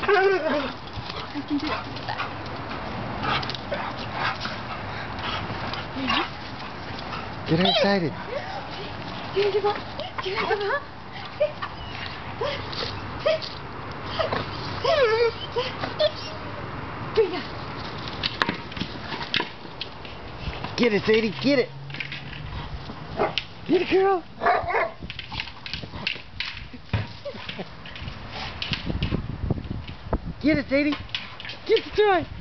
I can do that. Get her excited. Do you want to go? Bring it. Get it, Sadie. Get it. Get it, girl. Get it, Sadie. Get the toy.